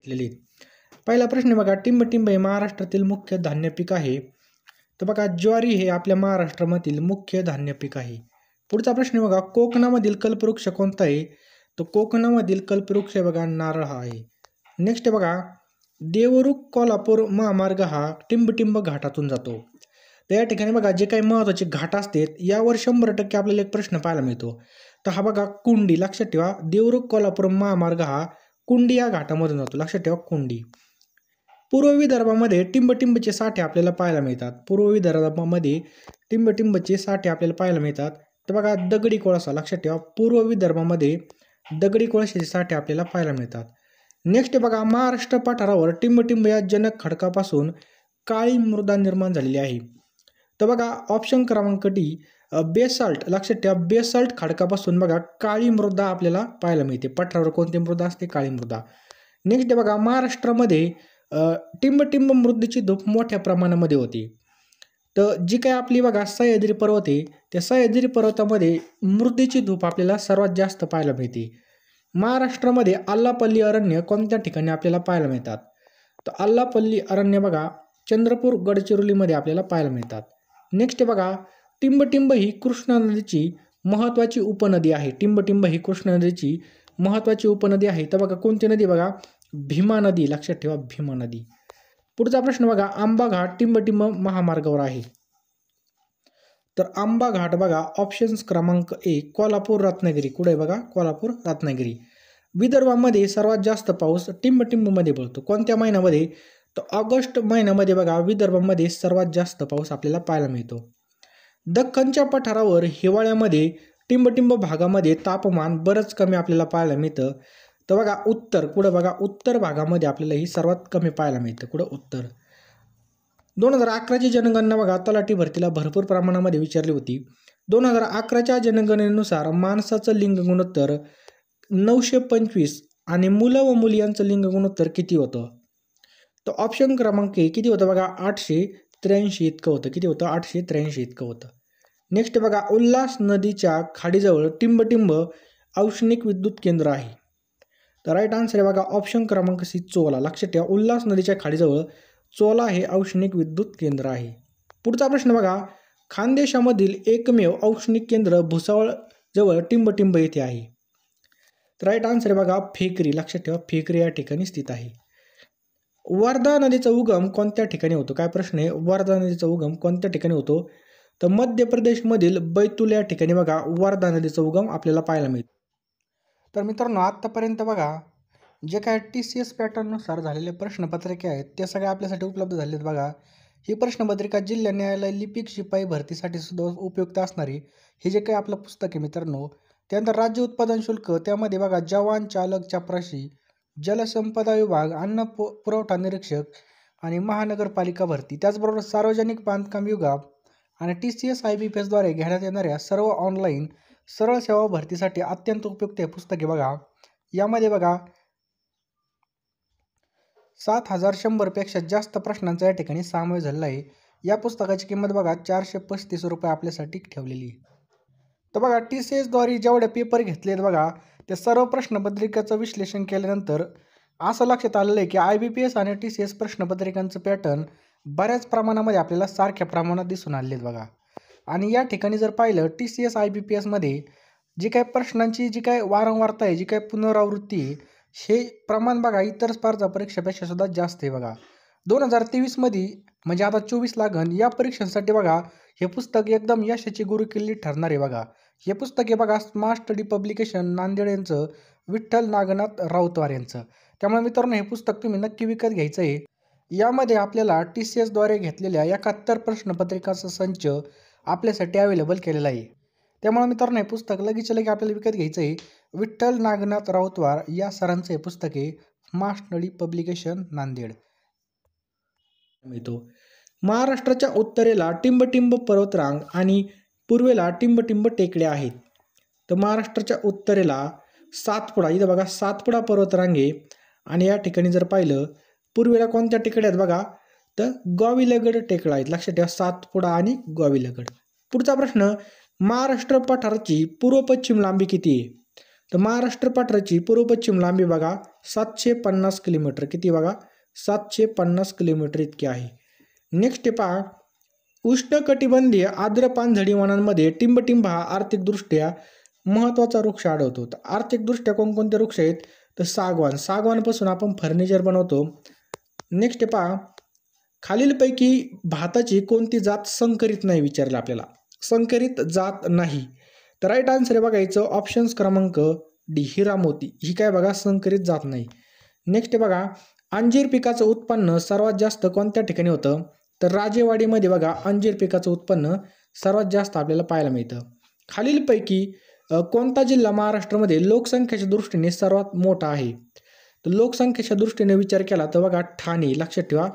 दिलेली आहेत. पहिला प्रश्न बघा, टिंबटिंब हे महाराष्ट्रातील मुख्य धान्य पीक आहे. तर बघा ज्वारी हे आपल्या महाराष्ट्रामधील मुख्य धान्य पीक आहे. पुढचा प्रश्न बघा, कोकणामधील कल्पवृक्ष कोणता आहे? तर कोकणामधील कल्पवृक्ष बघा नारळ हा आहे. नेक्स्ट बघा, देवरुख कोल्हापूर महामार्ग हा टिंबटिंब घाटातून जातो. तर या ठिकाणी बघा जे काही महत्त्वाचे घाट असतात यावर 100% आपल्याला एक प्रश्न पाहायला मिळतो. तर हा बघा कुंडी, लक्षात ठेवा देवरुख कोल्हापूर महामार्ग हा कुंडी या घाटामधून जातो, लक्षात ठेवा कुंडी. पूर्व विदर्भामध्ये टिंबटिंबचे साठे आपल्याला पाहायला मिळतात. पूर्व विदर्भामध्ये टिंबटिंबचे साठे आपल्याला पाहायला मिळतात. तर बघा दगडी कोळसा, लक्षात ठेवा पूर्व विदर्भामध्ये दगडी कोळशाचे साठे आपल्याला पाहायला मिळतात. नेक्स्ट बघा, महाराष्ट्र पठारावर टिंबटिंब या जनक खडकापासून काळी मृदा निर्माण झालेली आहे. तर बघा ऑप्शन क्रमांक डी बेसाल्ट, लक्षात ठेवा बेसाल्ट खडकापासून बघा काळी मृदा आपल्याला पाहायला मिळते. पठारावर कोणती मृदा असते? काळी मृदा. नेक्स्ट बघा, महाराष्ट्रामध्ये टिंबटिंब मृदेची धूप मोठ्या प्रमाणामध्ये होती. तर जी काय आपली बघा सह्याद्री पर्वत आहे त्या सह्याद्री पर्वतामध्ये मृदेची धूप आपल्याला सर्वात जास्त पाहायला मिळते. महाराष्ट्रामध्ये आल्लापल्ली अरण्य कोणत्या ठिकाणी आपल्याला पाहायला मिळतात? तर आल्लापल्ली अरण्य बघा चंद्रपूर गडचिरोलीमध्ये आपल्याला पाहायला मिळतात. नेक्स्ट बघा, टिंबटिंब ही कृष्णा नदीची महत्त्वाची उपनदी आहे. टिंबटिंब ही कृष्णा नदीची महत्त्वाची उपनदी आहे. तर बघा कोणती नदी? बघा भीमा नदी, लक्षात ठेवा भीमा नदी. पुढचा प्रश्न बघा, आंबा घाट टिंबटिंब महामार्गावर आहे. तर आंबा घाट बघा ऑप्शन्स क्रमांक ए कोल्हापूर रत्नागिरी. कुठे बघा कोल्हापूर रत्नागिरी. विदर्भामध्ये सर्वात जास्त पाऊस टिंबटिंबमध्ये पडतो. कोणत्या महिन्यामध्ये? तर ऑगस्ट महिन्यामध्ये बघा विदर्भामध्ये सर्वात जास्त पाऊस आपल्याला पाहायला मिळतो. दख्खनच्या पठारावर हिवाळ्यामध्ये टिंबटिंब भागामध्ये तापमान बरंच कमी आपल्याला पाहायला मिळतं. तर बघा उत्तर, कुठं बघा उत्तर भागामध्ये आपल्याला ही सर्वात कमी पाहायला मिळतं. कुठं? उत्तर. 2011ची जनगणना बघा तलाठी भरतीला भरपूर प्रमाणामध्ये विचारली होती. 2011च्या जनगणनेनुसार माणसाचं लिंग गुणोत्तर 925 आणि मुलं व मुली यांचं लिंग गुणोत्तर किती होतं? तर ऑप्शन क्रमांक ए किती होतं? बघा 883 इतकं होतं. किती होतं? 883 इतकं होतं. नेक्स्ट बघा, उल्हास नदीच्या खाडीजवळ टिंबटिंब औष्णिक विद्युत केंद्र आहे. तर राईट आन्सर आहे बघा ऑप्शन क्रमांक सी चोला. लक्षात ठेवा उल्हास नदीच्या खाडीजवळ चोला हे औष्णिक विद्युत केंद्र आहे. पुढचा प्रश्न बघा, खानदेशामधील एकमेव औष्णिक केंद्र भुसावळ जवळ टिंबटिंब येथे आहे. तर राईट आन्सर आहे बघा फेकरी. लक्षात ठेवा फेकरी या ठिकाणी स्थित आहे. वर्धा नदीचा उगम कोणत्या ठिकाणी होतो? काय प्रश्न आहे? वर्धा नदीचा उगम कोणत्या ठिकाणी होतो? तर मध्य प्रदेशमधील बैतूल या ठिकाणी बघा वर्धा नदीचा उगम आपल्याला पाहायला मिळतो. तर मित्रांनो आत्तापर्यंत बघा जे काय TCS पॅटर्ननुसार झालेले प्रश्नपत्रिका आहेत ते सगळे आपल्यासाठी उपलब्ध झालेत बघा. ही प्रश्नपत्रिका जिल्हा न्यायालय लिपिक शिपाई भरतीसाठी सुद्धा उपयुक्त असणारी हे जे काही आपलं पुस्तक आहे मित्रांनो. त्यानंतर राज्य उत्पादन शुल्क त्यामध्ये बघा जवान चालक चपराशी, जलसंपदा विभाग, अन्न पुरवठा निरीक्षक आणि महानगरपालिका भरती, त्याचबरोबर सार्वजनिक बांधकाम विभाग आणि TCS IBPS द्वारे घेण्यात येणाऱ्या सर्व ऑनलाईन सरळ सेवा भरतीसाठी अत्यंत उपयुक्त हे पुस्तक आहे बघा. यामध्ये बघा 7100 पेक्षा जास्त प्रश्नांचा या ठिकाणी समावेश झालेला आहे. या पुस्तकाची किंमत बघा 435 रुपये आपल्यासाठी ठेवलेली आहे. तर बघा TCS द्वारे जेवढे पेपर घेतलेत बघा त्या सर्व प्रश्नपत्रिकेचं विश्लेषण केल्यानंतर असं लक्षात आलेलं आहे की IBPS आणि TCS प्रश्नपत्रिकांचं पॅटर्न बऱ्याच प्रमाणामध्ये आपल्याला सारख्या प्रमाणात दिसून आलेले आहेत बघा. आणि या ठिकाणी जर पाहिलं TCS IBPS मध्ये जी काही प्रश्नांची जी काही वारंवारता आहे, जी काही पुनरावृत्ती आहे, हे प्रमाण बघा इतर स्पर्धा परीक्षेपेक्षा सुद्धा जास्त आहे बघा. 2023 मध्ये म्हणजे आता 24 लागण या परीक्षांसाठी बघा हे पुस्तक एकदम यशाची गुरुकिल्ली ठरणार आहे बघा. हे पुस्तक आहे बघा स्मार्ट स्टडी पब्लिकेशन नांदेड यांचं, विठ्ठल नागनाथ राऊतवार यांचं. त्यामुळे मित्रांनो हे पुस्तक तुम्ही नक्की विकत घ्यायचं आहे. यामध्ये आपल्याला TCS द्वारे घेतलेल्या 71 प्रश्नपत्रिकांचा संच आपल्यासाठी अवेलेबल केलेला आहे. त्यामुळे मित्रांनो हे पुस्तक लगेच आपल्याला विकत घ्यायचं आहे. विठ्ठल नागनाथ राऊतवार या सरांचं हे पुस्तक आहे स्मार्ट स्टडी पब्लिकेशन नांदेड. मिळतो. महाराष्ट्राच्या उत्तरेला टिंबटिंब पर्वतरांग आणि पूर्वेला टिंबटिंब टेकड्या आहेत. तर महाराष्ट्राच्या उत्तरेला सातपुडा, इथं बघा सातपुडा पर्वतरांग आहे आणि या ठिकाणी जर पाहिलं पूर्वेला कोणत्या टेकड्या आहेत बघा तर गोविलगड टेकड्या आहेत. लक्षात ठेवा सातपुडा आणि गोविलगड. पुढचा प्रश्न, महाराष्ट्र पठाराची पूर्व पश्चिम लांबी किती आहे? तर महाराष्ट्र पठाराची पूर्व पश्चिम लांबी बघा 750 किलोमीटर. किती बघा 750 किलोमीटर इतकी आहे. नेक्स्ट पहा, उष्णकटिबंधीय आर्द्र पानझडी वनांमध्ये टिंबटिंब हा आर्थिकदृष्ट्या महत्त्वाचा वृक्ष आढळतो. तर आर्थिकदृष्ट्या कोणकोणते वृक्ष आहेत? तर सागवान. सागवानपासून आपण फर्निचर बनवतो. नेक्स्ट पहा, खालीलपैकी भाताची कोणती जात संकरित नाही विचारलं आपल्याला. संकरित जात नाही. तर राईट आन्सर आहे बघायचं ऑप्शन्स क्रमांक डी, हिरामोती. ही काय बघा संकरित जात नाही. नेक्स्ट बघा, अंजीर पिकाचं उत्पन्न सर्वात जास्त कोणत्या ठिकाणी होतं? तर राजेवाडीमध्ये बघा अंजीर पिकाचं उत्पन्न सर्वात जास्त आपल्याला पाहायला मिळतं. खालीलपैकी कोणता जिल्हा महाराष्ट्रामध्ये लोकसंख्येच्या दृष्टीने सर्वात मोठा आहे? तर लोकसंख्येच्या दृष्टीने विचार केला तर बघा ठाणे. लक्षात ठेवा.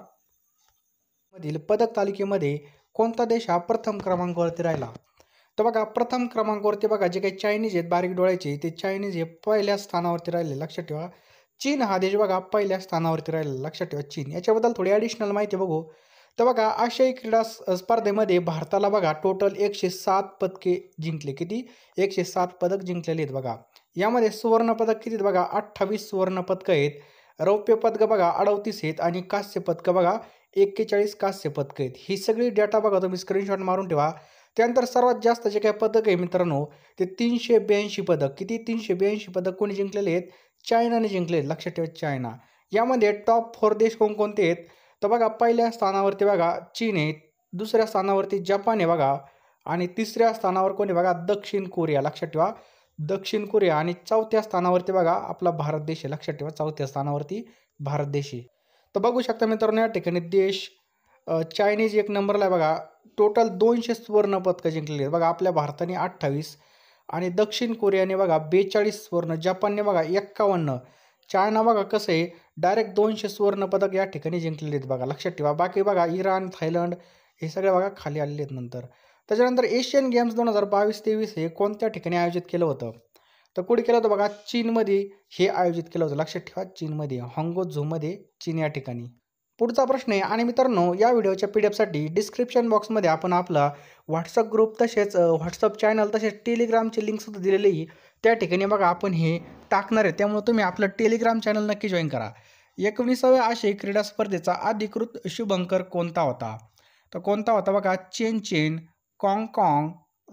मधील पदक तालिकेमध्ये कोणता देश हा प्रथम क्रमांकावरती राहिला? तर बघा प्रथम क्रमांकावरती बघा जे काही चायनीज आहेत बारीक डोळ्याचे, ते चायनीज हे पहिल्या स्थानावरती राहिले. लक्षात ठेवा. चीन हा देश बघा पहिल्या स्थानावरती राहिला. लक्षात ठेवा चीन. याच्याबद्दल थोडी ॲडिशनल माहिती बघू. तर बघा आशियाई क्रीडा स्पर्धेमध्ये भारताला बघा टोटल 107 पदके जिंकले. किती? 107 पदक जिंकलेले आहेत बघा. यामध्ये सुवर्ण पदक किती आहेत बघा 28 सुवर्ण पदकं आहेत. रौप्य पदकं बघा 38 आहेत आणि कांस्य पदकं बघा 41 कांस्य पदकं आहेत. ही सगळी डेटा बघा तुम्ही स्क्रीनशॉट मारून ठेवा. त्यानंतर सर्वात जास्त जे काही पदक आहे मित्रांनो ते 382 पदक. किती? 382 पदक कोणी जिंकलेले आहेत? चायनाने जिंकले आहेत. लक्षात ठेवा चायना. यामध्ये टॉप 4 देश कोणकोणते आहेत? तर बघा पहिल्या स्थानावरती बघा चीन आहे, दुसऱ्या स्थानावरती जपान आहे बघा आणि तिसऱ्या स्थानावर कोणी बघा दक्षिण कोरिया. लक्षात ठेवा दक्षिण कोरिया. आणि चौथ्या स्थानावरती बघा आपला भारत देश आहे. लक्षात ठेवा चौथ्या स्थानावरती भारत देश आहे. तर बघू शकता मित्रांनो या ठिकाणी देश चायनीज एक नंबरला आहे बघा. टोटल 200 सुवर्ण पदकं जिंकलेली आहेत बघा. आपल्या भारताने 28 आणि दक्षिण कोरियाने बघा 42 सुवर्ण, जपानने बघा 51, चायना बघा कसं आहे डायरेक्ट 200 सुवर्ण पदक या ठिकाणी जिंकलेले आहेत बघा. लक्षात ठेवा. बाकी बघा इराण, थायलंड हे सगळे बघा खाली आलेले आहेत नंतर. त्याच्यानंतर एशियन गेम्स 2022-23 हे कोणत्या ठिकाणी आयोजित केलं होतं? तर कुठे केलं होतं बघा चीनमध्ये हे आयोजित केलं होतं. लक्षात ठेवा चीनमध्ये, हॉंगो झूमध्ये चीन या ठिकाणी. पुढचा प्रश्न आहे. आणि मित्रांनो या व्हिडिओच्या PDF-साठी डिस्क्रिप्शन बॉक्समध्ये आपण आपला व्हॉट्सअप ग्रुप तसेच व्हॉट्सअप चॅनल तसेच टेलिग्रामची लिंकसुद्धा दिलेली आहे. त्या ठिकाणी बघा आपण हे टाकणार आहे. त्यामुळे तुम्ही आपलं टेलिग्राम चॅनल नक्की जॉईन करा. 19व्या आशियाई क्रीडा स्पर्धेचा अधिकृत शुभंकर कोणता होता? तर कोणता होता बघा चेन, कॉंग,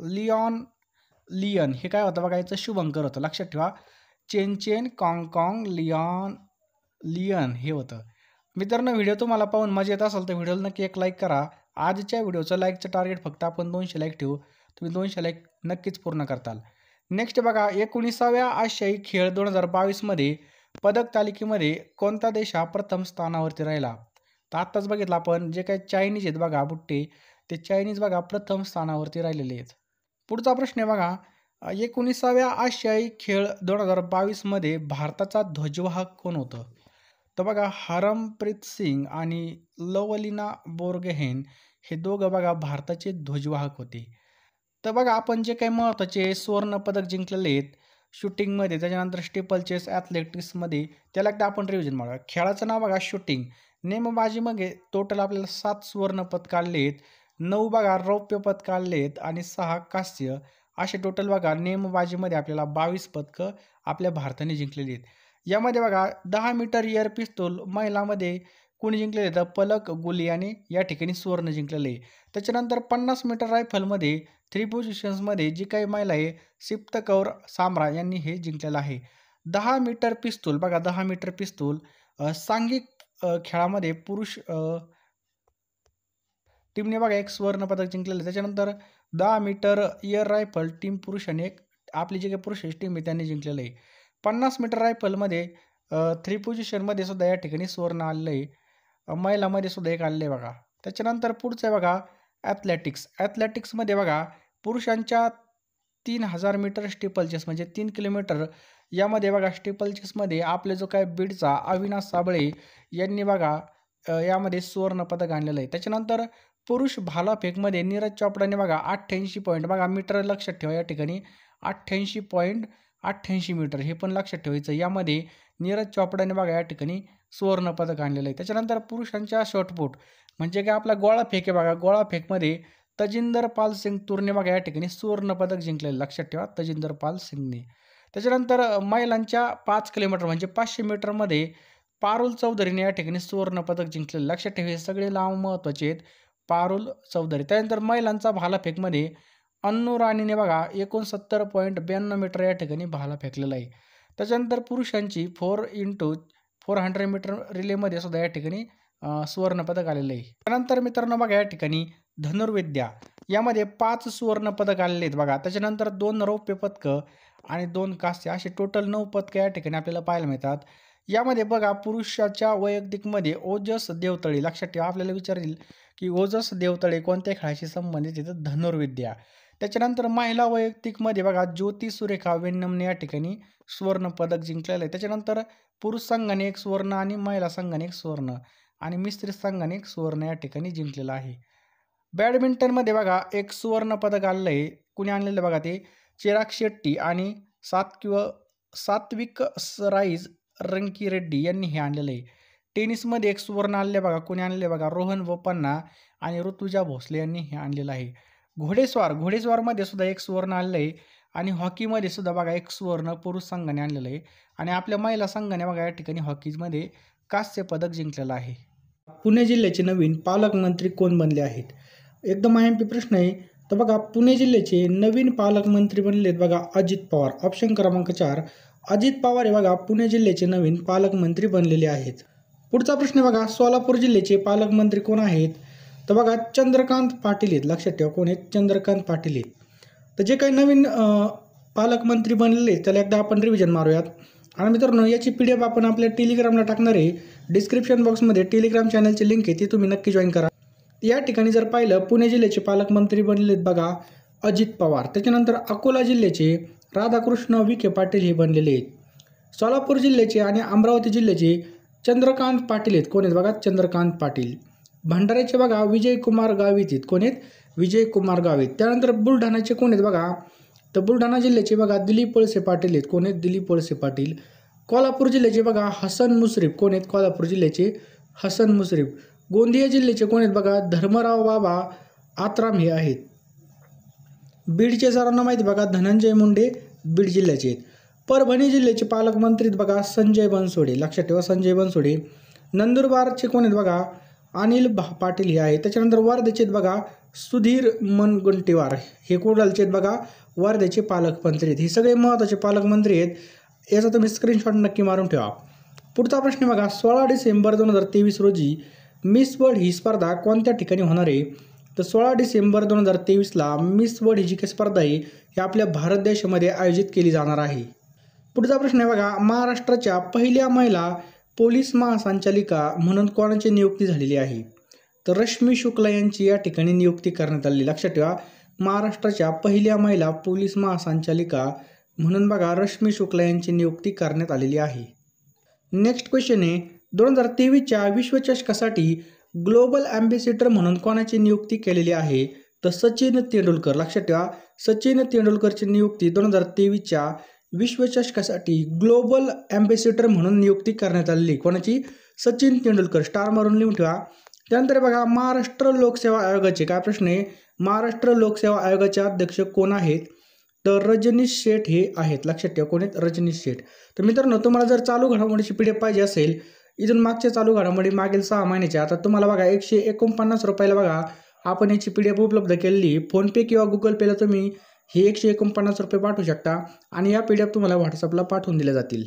लियन हे काय होतं बघा याचं शुभंकर होतं. लक्षात ठेवा चेन, कॉंग, लियन हे होतं. मित्रांनो व्हिडिओ तुम्हाला पाहून मजा येत असेल तर व्हिडिओला नक्की एक लाईक करा. आजच्या व्हिडिओचं लाईकचं टार्गेट फक्त आपण 200 लाईक ठेवू. तुम्ही 200 लाईक नक्कीच पूर्ण करताल. नेक्स्ट बघा 19व्या आशियाई खेळ 2022मध्ये पदक तालिकेमध्ये कोणता देश हा प्रथम स्थानावरती राहिला? तर आत्ताच बघितलं आपण जे काही चायनीज आहेत बघा बुट्टे, ते चायनीज बघा प्रथम स्थानावरती राहिलेले आहेत. पुढचा प्रश्न आहे बघा 19व्या आशियाई खेळ 2022मध्ये भारताचा ध्वजवाहक कोण होतं? तर बघा हरमप्रीत सिंग आणि लवलिना बोर्गोहेन हे दोघं बघा भारताचे ध्वजवाहक होते. तर बघा आपण जे काही महत्त्वाचे सुवर्ण पदक जिंकलेले आहेत शूटिंगमध्ये, त्याच्यानंतर स्टीपल चेस, ॲथलेटिक्समध्ये त्याला एकदा आपण रिव्हिजन मारूया. खेळाचं नाव बघा शूटिंग. नेमबाजीमध्ये टोटल आपल्याला 7 सुवर्ण पदक काढले आहेत, 9 बघा रौप्य पदक काढले आहेत आणि 6 कांस्य. असे टोटल बघा नेमबाजीमध्ये आपल्याला 22 पदकं आपल्या भारताने जिंकलेली आहेत. यामध्ये बघा 10 मीटर एअर पिस्तूल महिलांमध्ये कोणी जिंकलेले तर पलक गुलियाने या ठिकाणी सुवर्ण जिंकलेले आहे. त्याच्यानंतर 50 मीटर रायफलमध्ये 3 पोझिशन्समध्ये जी काही महिला आहे सिप्त कौर सामरा यांनी हे जिंकलेलं आहे. 10 मीटर पिस्तूल बघा 10 मीटर पिस्तूल सांघिक खेळामध्ये पुरुष टीमने बघा एक सुवर्ण पदक जिंकलेलं आहे. त्याच्यानंतर 10 मीटर एअर रायफल टीम पुरुषाने आपली जी काही पुरुष टीम आहे त्यांनी जिंकलेलं आहे. 50 मीटर रायफलमध्ये 3 पोझिशनमध्ये सुद्धा या ठिकाणी सुवर्ण आलेलं आहे. महिलामध्ये सुद्धा एक आलेलं आहे बघा. त्याच्यानंतर पुढचं आहे बघा ॲथलेटिक्समध्ये बघा पुरुषांच्या 3000 मीटर स्टीपल चेस म्हणजे 3 किलोमीटर यामध्ये बघा स्टीपल चेसमध्ये आपले जो काय बीडचा अविनाश साबळे यांनी बघा यामध्ये सुवर्ण पदक आणलेलं आहे. त्याच्यानंतर पुरुष भालाफेकमध्ये नीरज चोपडाने बघा 88 पॉईंट बघा मीटर लक्षात ठेवा या ठिकाणी 88.88 मीटर हे पण लक्षात ठेवायचं. यामध्ये नीरज चोपडाने बघा या ठिकाणी सुवर्ण पदक आणलेलं आहे. त्याच्यानंतर पुरुषांच्या शॉटपुट म्हणजे काय आपला गोळाफेक आहे बघा, गोळाफेकमध्ये तजिंदर पाल सिंग तूरने बघा या ठिकाणी सुवर्ण पदक जिंकलेलं लक्षात ठेवा तजिंदर पाल सिंगने. त्याच्यानंतर महिलांच्या 5 किलोमीटर म्हणजे 500 मीटरमध्ये पारुल चौधरीने या ठिकाणी सुवर्णपदक जिंकलेलं. लक्षात ठेवा, हे सगळे नाव महत्त्वाचे आहेत. पारुल चौधरी. त्यानंतर महिलांचा भालाफेकमध्ये अन्नू राणीने बघा 69.92 मीटर या ठिकाणी भाला फेकलेला आहे. त्याच्यानंतर पुरुषांची 4x400 मीटर रिलेमध्ये सुद्धा या ठिकाणी सुवर्णपदक आलेलं आहे. त्यानंतर मित्रांनो बघा या ठिकाणी धनुर्विद्या यामध्ये 5 सुवर्णपदक आलेले आहेत बघा. त्याच्यानंतर 2 रौप्य पदकं आणि 2 कांस्य असे टोटल 9 पदकं या ठिकाणी आपल्याला पाहायला मिळतात. यामध्ये बघा पुरुषाच्या वैयक्तिकमध्ये ओजस देवतळे. लक्षात ठेवा, आपल्याला विचारेल की ओजस देवतळे कोणत्या खेळाशी संबंधित आहे? धनुर्विद्या. त्याच्यानंतर महिला वैयक्तिकमध्ये बघा ज्योती सुरेखा वेन्नमने या ठिकाणी सुवर्ण पदक जिंकलेलं आहे. त्याच्यानंतर पुरुष संघाने 1 सुवर्ण आणि महिला संघाने 1 सुवर्ण आणि मिश्रित संघाने 1 सुवर्ण या ठिकाणी जिंकलेलं आहे. बॅडमिंटनमध्ये बघा 1 सुवर्ण पदक आलेलं आहे. कुणी आणलेलं बघा ते चिराग शेट्टी आणि सात्विक राईज रंकीरेड्डी यांनी हे आणलेलं आहे. टेनिसमध्ये 1 सुवर्ण आणले बघा. कोणी आणले बघा रोहन बोपन्ना आणि ऋतुजा भोसले यांनी हे आणलेलं आहे. घोडेस्वारमध्ये सुद्धा 1 सुवर्ण आणलं आहे आणि हॉकीमध्ये सुद्धा बघा 1 सुवर्ण पुरुष संघाने आणलेलं आहे आणि आपल्या महिला संघाने बघा या ठिकाणी हॉकीमध्ये कांस्य पदक जिंकलेलं आहे. पुणे जिल्ह्याचे नवीन पालकमंत्री कोण बनले आहेत? एकदम IMP प्रश्न आहे. तर बघा पुणे जिल्ह्याचे नवीन पालकमंत्री बनले आहेत बघा अजित पवार. ऑप्शन क्रमांक 4 अजित पवार हे बघा पुणे जिल्ह्याचे नवीन पालकमंत्री बनलेले आहेत. पुढचा प्रश्न बघा सोलापूर जिल्ह्याचे पालकमंत्री कोण आहेत? तर बघा चंद्रकांत पाटील आहेत. लक्षात ठेवा कोण आहेत? चंद्रकांत पाटील आहेत. तर जे काही नवीन पालकमंत्री बनलेले आहेत त्याला एकदा आपण रिव्हिजन मारूयात. आणि मित्रांनो याची PDF आपण आपल्या टेलिग्रामला टाकणार आहे. डिस्क्रिप्शन बॉक्समध्ये टेलिग्राम चॅनलची लिंक आहे, ती तुम्ही नक्की जॉईन करा. या ठिकाणी जर पाहिलं पुणे जिल्ह्याचे पालकमंत्री बनलेले आहेत बघा अजित पवार. त्याच्यानंतर अकोला जिल्ह्याचे राधाकृष्ण विखे पाटील हे बनलेले आहेत. सोलापूर जिल्ह्याचे आणि अमरावती जिल्ह्याचे चंद्रकांत पाटील आहेत. कोण आहेत बघा? चंद्रकांत पाटील. भंडाऱ्याचे बघा विजयकुमार गावित आहेत. कोण आहेत? विजयकुमार गावित. त्यानंतर बुलढाण्याचे कोण आहेत बघा? तर बुलढाणा जिल्ह्याचे बघा दिलीप वळसे पाटील आहेत. कोण आहेत? दिलीप वळसे पाटील. कोल्हापूर जिल्ह्याचे बघा हसन मुश्रीफ. कोण आहेत? कोल्हापूर जिल्ह्याचे हसन मुश्रीफ. गोंदिया जिल्ह्याचे कोण आहेत बघा? धर्मराव बाबा आत्राम हे आहेत. बीडचे सर्वांना माहिती बघा धनंजय मुंडे बीड जिल्ह्याचे आहेत. परभणी जिल्ह्याचे पालकमंत्री बघा संजय बनसोडे. लक्षात ठेवा संजय बनसोडे. नंदुरबारचे कोण आहेत बघा? अनिल पाटील हे आहेत. त्याच्यानंतर वर्धेचे आहेत बघा सुधीर मुनगंटीवार. हे कोणालचे आहेत बघा? वर्धेचे पालकमंत्री आहेत. हे सगळे महत्त्वाचे पालकमंत्री आहेत. याचा तुम्ही स्क्रीनशॉट नक्की मारून ठेवा. पुढचा प्रश्न बघा 16 डिसेंबर 2023 रोजी मिस वर्ल्ड ही स्पर्धा कोणत्या ठिकाणी होणार आहे? तर 16 डिसेंबर 2023ला मिस वर्ल्ड ही जी काही स्पर्धा आहे ही आपल्या भारत देशामध्ये आयोजित केली जाणार आहे. पुढचा प्रश्न आहे बघा महाराष्ट्राच्या पहिल्या महिला पोलीस महासंचालिका म्हणून कोणाची नियुक्ती झालेली आहे? तर रश्मी शुक्ला यांची या ठिकाणी नियुक्ती करण्यात आली. लक्षात ठेवा महाराष्ट्राच्या पहिल्या महिला पोलीस महासंचालिका म्हणून बघा रश्मी शुक्ला यांची नियुक्ती करण्यात आलेली आहे. नेक्स्ट क्वेश्चन आहे 2023च्या विश्वचषकासाठी ग्लोबल ॲम्बेसिडर म्हणून कोणाची नियुक्ती केलेली आहे? तर सचिन तेंडुलकर. लक्षात ठेवा सचिन तेंडुलकरची नियुक्ती 2023च्या विश्वचषकासाठी ग्लोबल ॲम्बेसिडर म्हणून नियुक्ती करण्यात आलेली. कोणाची? सचिन तेंडुलकर. स्टार मारून लिहून ठेवा. त्यानंतर बघा महाराष्ट्र लोकसेवा आयोगाचे काय प्रश्न आहे? महाराष्ट्र लोकसेवा आयोगाचे अध्यक्ष कोण आहेत? तर रजनीश शेठ हे आहेत. लक्षात ठेवा कोण आहेत? रजनीश शेठ. तर मित्रांनो तुम्हाला जर चालू घडामोडीची PDF पाहिजे असेल इथून मागच्या चालू घडामोडी मागील 6 महिन्याच्या आता तुम्हाला बघा 149 रुपयाला बघा आपण याची PDF उपलब्ध केलेली. फोनपे किंवा गुगल पेला तुम्ही हे 149 रुपये पाठवू शकता आणि या PDF तुम्हाला व्हॉट्सअपला पाठवून दिल्या जातील.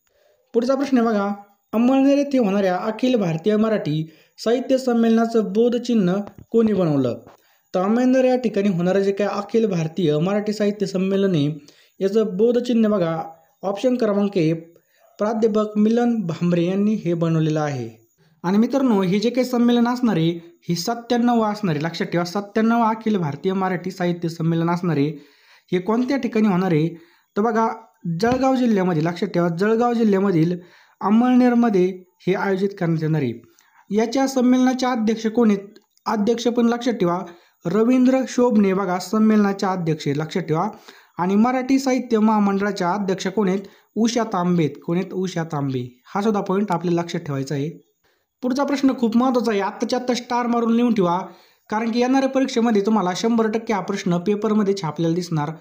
पुढचा प्रश्न आहे बघा अंमळनेर येथे होणाऱ्या अखिल भारतीय मराठी साहित्य संमेलनाचं बोधचिन्ह कोणी बनवलं? तर अंमळनेर या ठिकाणी होणारं जे काय अखिल भारतीय मराठी साहित्य संमेलन आहे याचं बोधचिन्ह बघा ऑप्शन क्रमांक 1 प्राध्यापक मिलन भांबरे यांनी हे बनवलेलं आहे. आणि मित्रांनो हे जे काही संमेलन असणार आहे हे 97 असणार आहे. लक्षात ठेवा 97 अखिल भारतीय मराठी साहित्य संमेलन असणार आहे. हे कोणत्या ठिकाणी होणार आहे? तर बघा जळगाव जिल्ह्यामध्ये. लक्षात ठेवा जळगाव जिल्ह्यामधील अंमळनेरमध्ये हे आयोजित करण्यात येणार आहे. याच्या संमेलनाचे अध्यक्ष कोण आहेत? अध्यक्ष पण लक्षात ठेवा रवींद्र शोभने बघा संमेलनाचे अध्यक्ष लक्षात ठेवा. आणि मराठी साहित्य महामंडळाच्या अध्यक्ष कोण आहेत? उषा तांबे. कोण आहेत? उषा तांबे. हा सुद्धा पॉईंट आपल्याला लक्षात ठेवायचा आहे. पुढचा प्रश्न खूप महत्त्वाचा आहे. आत्ताच्या आत्ता स्टार मारून लिहून ठेवा कारण की येणाऱ्या परीक्षेमध्ये तुम्हाला 100% हा प्रश्न पेपरमध्ये छापलेला दिसणार.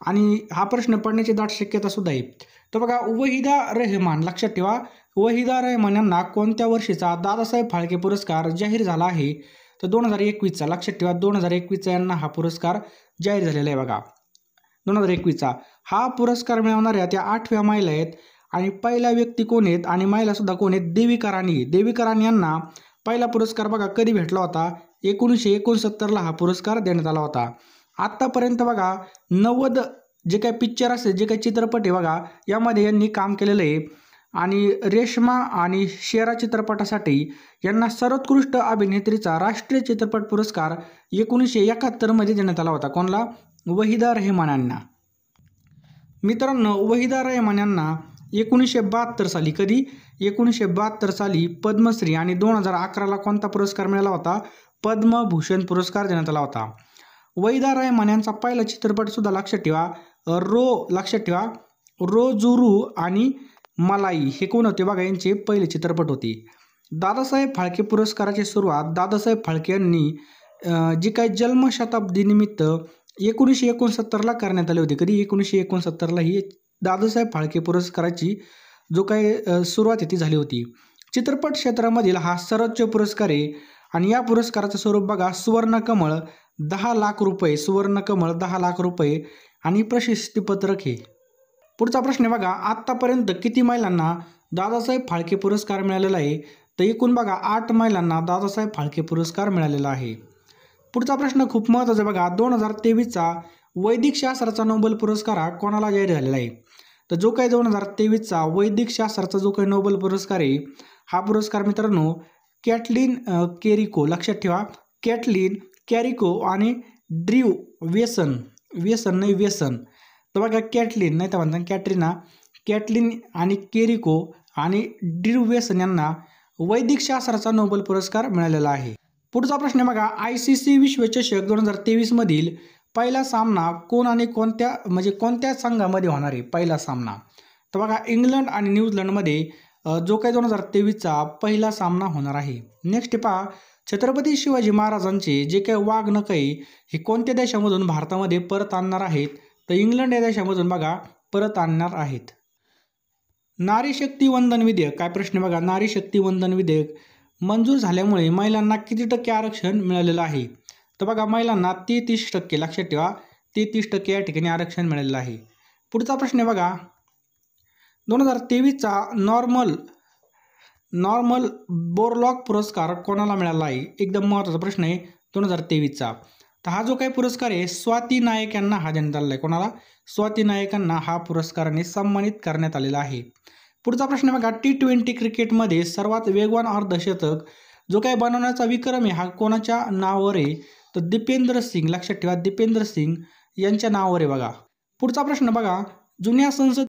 आणि हा प्रश्न पडण्याची दाट शक्यता सुद्धा आहे. तर बघा, वहिदा रहमान, लक्षात ठेवा, वहिदा रहमान यांना कोणत्या वर्षीचा दादासाहेब फाळके पुरस्कार जाहीर झाला आहे? तर 2021चा. लक्षात ठेवा, 2021चा यांना हा पुरस्कार जाहीर झालेला आहे. बघा, 2021चा हा पुरस्कार मिळवणाऱ्या त्या 8व्या महिला आहेत. आणि पहिल्या व्यक्ती कोण आहेत आणि महिला सुद्धा कोण आहेत? देविका राणी. देविका राणी यांना पहिला पुरस्कार बघा कधी भेटला होता? 1969ला हा पुरस्कार देण्यात आला होता. आत्तापर्यंत बघा 90 जे काही पिक्चर असेल, जे काही चित्रपट आहे बघा, यामध्ये यांनी काम केलेलं आहे. आणि रेश्मा आणि शेरा चित्रपटासाठी यांना सर्वोत्कृष्ट अभिनेत्रीचा राष्ट्रीय चित्रपट पुरस्कार 1971मध्ये देण्यात आला होता. कोणाला? वहिदा रहमान यांना. मित्रांनो, वहिदा रहमान यांना 1972 साली, कधी? 1972 साली पद्मश्री आणि 2011ला कोणता पुरस्कार मिळाला होता? पद्मभूषण पुरस्कार देण्यात आला होता. वहिदा रहमान यांचा पहिला चित्रपट सुद्धा लक्षात ठेवा, लक्षात ठेवा, रोजुरू आणि मलाई हे कोण होते बघा? यांचे पहिले चित्रपट होते. दादासाहेब फाळके पुरस्काराची सुरुवात दादासाहेब फाळके यांनी जी काही जन्मशताब्दीनिमित्त 1969ला करण्यात आली होती. कधी? 1969ला ही दादासाहेब फाळके पुरस्काराची जो काही सुरुवात आहे ती झाली होती. चित्रपट क्षेत्रामधील हा सर्वोच्च पुरस्कार आहे. आणि या पुरस्काराचं स्वरूप बघा, सुवर्णकमळ 10 लाख रुपये, सुवर्णकमळ 10 लाख रुपये आणि प्रशस्तीपत्रक हे. पुढचा प्रश्न आहे बघा, आत्तापर्यंत किती महिलांना दादासाहेब फाळके पुरस्कार मिळालेला आहे? तर एकूण बघा 8 महिलांना दादासाहेब फाळके पुरस्कार मिळालेला आहे. पुढचा प्रश्न खूप महत्त्वाचा आहे बघा, 2023चा वैदिक शास्त्राचा नोबेल पुरस्कार हा कोणाला जाहीर झालेला आहे? तर जो काही 2023चा वैदिक शास्त्राचा जो काही नोबेल पुरस्कार आहे, हा पुरस्कार मित्रांनो कॅटलीन केरिको, लक्षात ठेवा, कॅटलीन कॅरिको आणि ड्रीव व्यसन तर बघा, कॅटलीन नाही तर म्हणतात कॅटरीना, कॅटलीन आणि केरिको आणि ड्रीव व्यसन यांना वैदिक शास्त्राचा नोबेल पुरस्कार मिळालेला आहे. पुढचा प्रश्न बघा, ICC विश्वचषक 2023मधील पहिला सामना कोण आणि कोणत्या संघामध्ये होणार आहे? पहिला सामना तर बघा, इंग्लंड आणि न्यूझीलंडमध्ये जो काही 2023चा पहिला सामना होणार आहे. नेक्स्ट पहा, छत्रपती शिवाजी महाराजांचे जे काही वाघ नख आहे हे कोणत्या देशामधून भारतामध्ये परत आणणार आहेत? तर इंग्लंड या देशामधून बघा परत आणणार आहेत. नारी शक्ती वंदन विधेयक, काय प्रश्न बघा, नारी शक्ती वंदन विधेयक मंजूर झाल्यामुळे महिलांना किती टक्के आरक्षण मिळालेलं आहे? तर बघा, महिलांना 33%, लक्षात ठेवा, 33% या ठिकाणी आरक्षण मिळालेलं आहे. पुढचा प्रश्न बघा, 2023चा नॉर्मल बोरलॉग पुरस्कार कोणाला मिळाला आहे? एकदम महत्त्वाचा प्रश्न आहे 2023चा. तर हा जो काही पुरस्कार आहे स्वाती नायक यांना हा देण्यात आलेला आहे. कोणाला? स्वाती नायक यांना हा पुरस्काराने सन्मानित करण्यात आलेला आहे. पुढचा प्रश्न बघा, T20 क्रिकेटमध्ये सर्वात वेगवान अर्धशतक जो काही बनवण्याचा विक्रम आहे हा कोणाच्या नावावर आहे? तर दीपेंद्र सिंग, लक्षात ठेवा, दीपेंद्र सिंग यांच्या नावावर आहे बघा. पुढचा प्रश्न बघा, जुन्या संसद